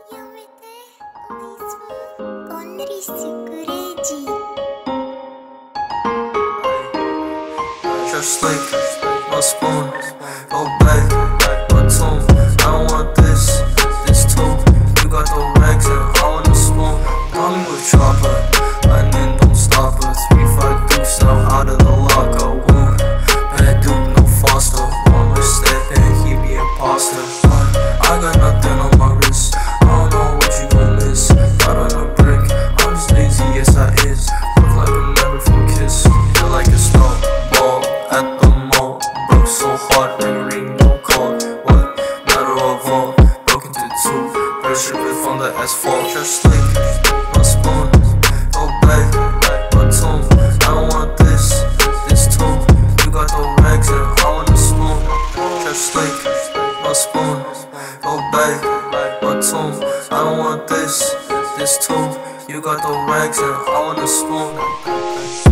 Just like my spoon, go back, my tune. I don't want this too. You got the rags and I want the spoon. Call me with chopper, lightning don't stop her. 3-5 deuce now out of the locker. Woo, bad dude, no foster. One step and he be imposter. I got nothing on my wrist. I don't know what you gon' miss. Got on a brick, I'm just lazy, yes I is. Look like a member from Kiss. Feel like a snowball at the mall. Broke so hard, ring, no call. What matter of all? Broke into two. Pressure riff on the asphalt. Just like my spoon. Go back, my tune. I don't want this too. You got the rags and I want the spoon. Just like my spoon. Go back, my tune. I don't want this too. You got the rags and I want the spoon.